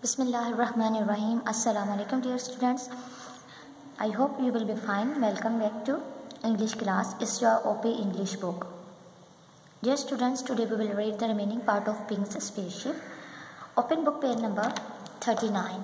Bismillahirrahmanirrahim. Assalamu alaikum dear students. I hope you will be fine. Welcome back to English class. It's your OP English book. Dear students, today we will read the remaining part of Pink's Spaceship. Open book page number 39.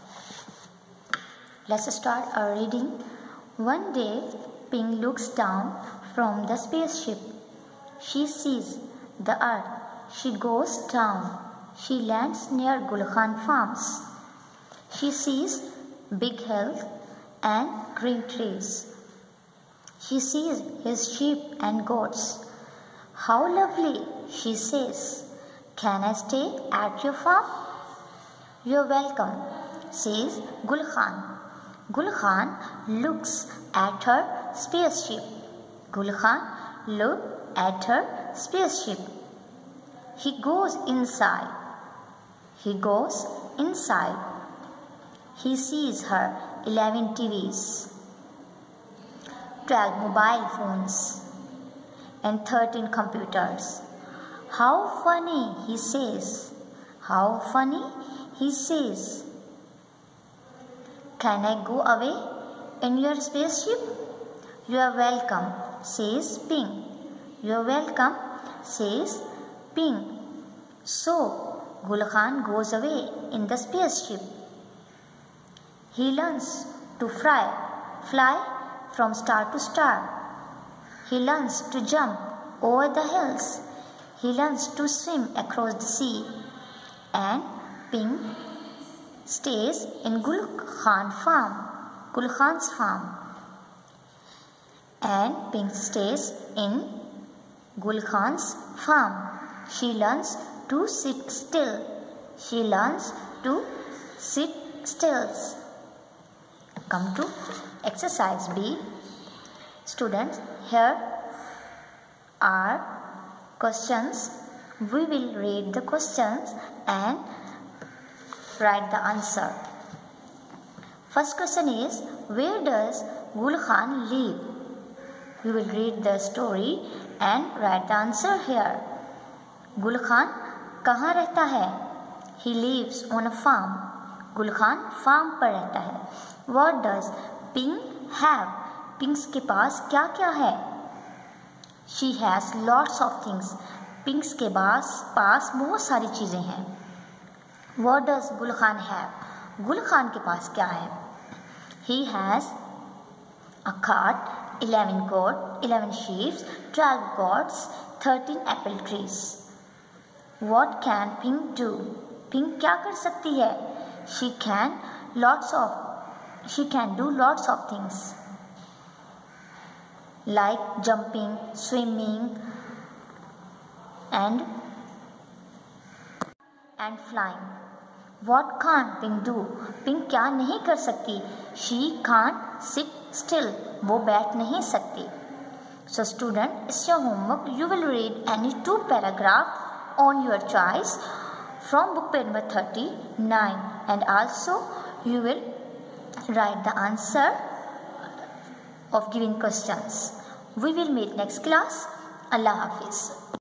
Let's start our reading. One day, Pink looks down from the spaceship. She sees the earth. She goes down. She lands near Gul Khan Farms. She sees big hills and green trees. She sees his sheep and goats. How lovely, she says. Can I stay at your farm? You're welcome, says Gul Khan. Gul Khan looks at her spaceship. Gul Khan looked at her spaceship. He goes inside. He goes inside. He sees her 11 TVs, 12 mobile phones, and 13 computers. How funny, he says. How funny, he says. Can I go away in your spaceship? You are welcome, says Pink. You are welcome, says Pink. So, Gul Khan goes away in the spaceship. He learns to fly from star to star. He learns to jump over the hills. He learns to swim across the sea. And Pink stays in Gul Khan's farm. And Pink stays in Gul Khan's farm. She learns to sit still. She learns to sit still. Come to exercise B. Students, here are questions. We will read the questions and write the answer. First question is, where does Gul Khan live? We will read the story and write the answer here. Gul Khan कहाँ रहता है? He lives on a farm. गुल Khan farm पर रहता है. What does Pink have? Pinks के पास क्या क्या है? She has lots of things. Pinks के पास बहुत सारी चीज़ें हैं. What does गुल खान have? गुल खान के पास क्या है? He has a cart, 11 goats, 11 sheep, 12 goats, 13 apple trees. What can Pink do? Pink क्या कर सकती है? She can do lots of things like jumping, swimming, and flying. What can't Pink do? Pink क्या नहीं कर सकती? She can't sit still. वो बैठ नहीं सकती. So student, it's your homework. You will read any 2 paragraphs on your choice from book page number 39, and also you will write the answer of given questions. We will meet next class. Allah Hafiz.